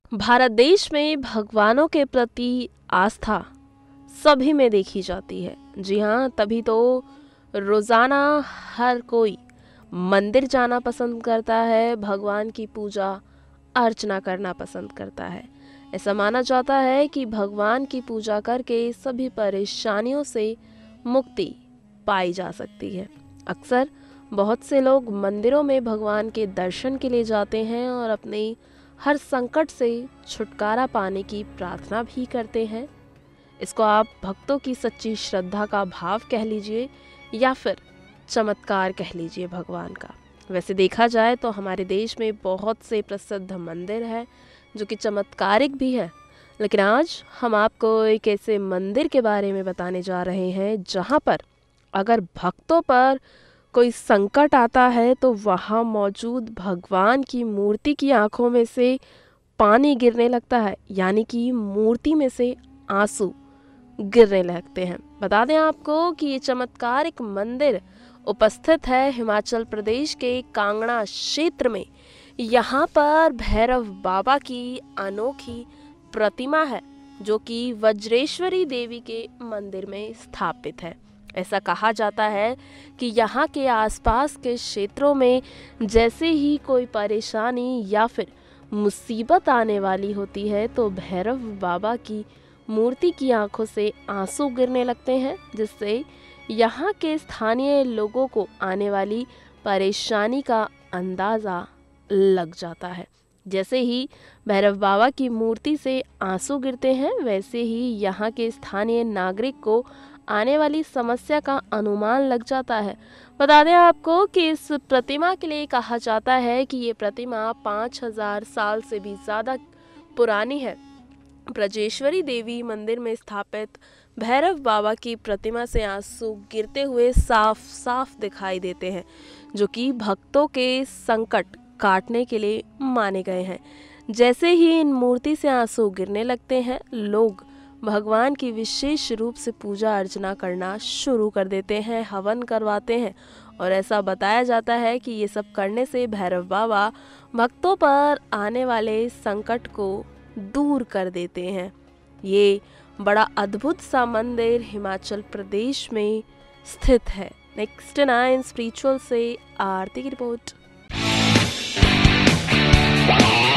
भारत देश में भगवानों के प्रति आस्था सभी में देखी जाती है। जी हाँ, तभी तो रोज़ाना हर कोई मंदिर जाना पसंद करता है, भगवान की पूजा अर्चना करना पसंद करता है। ऐसा माना जाता है कि भगवान की पूजा करके सभी परेशानियों से मुक्ति पाई जा सकती है। अक्सर बहुत से लोग मंदिरों में भगवान के दर्शन के लिए जाते हैं और अपनी हर संकट से छुटकारा पाने की प्रार्थना भी करते हैं। इसको आप भक्तों की सच्ची श्रद्धा का भाव कह लीजिए या फिर चमत्कार कह लीजिए भगवान का। वैसे देखा जाए तो हमारे देश में बहुत से प्रसिद्ध मंदिर हैं जो कि चमत्कारिक भी हैं, लेकिन आज हम आपको एक ऐसे मंदिर के बारे में बताने जा रहे हैं जहां पर अगर भक्तों पर कोई संकट आता है तो वहाँ मौजूद भगवान की मूर्ति की आंखों में से पानी गिरने लगता है, यानी कि मूर्ति में से आंसू गिरने लगते हैं। बता दें आपको कि ये चमत्कारिक मंदिर उपस्थित है हिमाचल प्रदेश के कांगड़ा क्षेत्र में। यहाँ पर भैरव बाबा की अनोखी प्रतिमा है जो कि वज्रेश्वरी देवी के मंदिर में स्थापित है। ऐसा कहा जाता है कि यहाँ के आसपास के क्षेत्रों में जैसे ही कोई परेशानी या फिर मुसीबत आने वाली होती है तो भैरव बाबा की मूर्ति की आंखों से आंसू गिरने लगते हैं, जिससे यहाँ के स्थानीय लोगों को आने वाली परेशानी का अंदाज़ा लग जाता है। जैसे ही भैरव बाबा की मूर्ति से आंसू गिरते हैं वैसे ही यहाँ के स्थानीय नागरिक को आने वाली समस्या का अनुमान लग जाता है। बता दें आपको कि इस प्रतिमा के लिए कहा जाता है कि ये प्रतिमा 5000 साल से भी ज़्यादा पुरानी है। ब्रजेश्वरी देवी मंदिर में स्थापित भैरव बाबा की प्रतिमा से आंसू गिरते हुए साफ साफ दिखाई देते हैं, जो कि भक्तों के संकट काटने के लिए माने गए हैं। जैसे ही इन मूर्ति से आंसू गिरने लगते हैं, लोग भगवान की विशेष रूप से पूजा अर्चना करना शुरू कर देते हैं, हवन करवाते हैं और ऐसा बताया जाता है कि ये सब करने से भैरव बाबा भक्तों पर आने वाले संकट को दूर कर देते हैं। ये बड़ा अद्भुत सा मंदिर हिमाचल प्रदेश में स्थित है। नेक्स्ट 9 स्पिरिचुअल से आरती की रिपोर्ट।